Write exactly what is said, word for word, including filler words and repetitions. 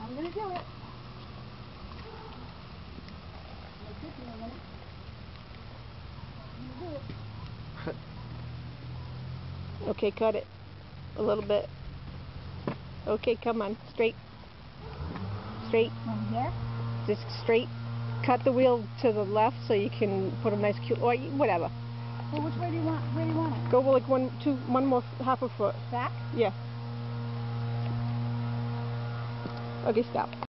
I'm gonna do it. It'll take me a minute. I'm gonna do it. Okay, cut it a little bit. Okay, come on, straight, straight, From here? just straight. Cut the wheel to the left so you can put a nice cute, or y- whatever. Well, which way do you want? Where do you want it? Go like one, two, one more, half a foot. Back? Yeah. Okay, stop.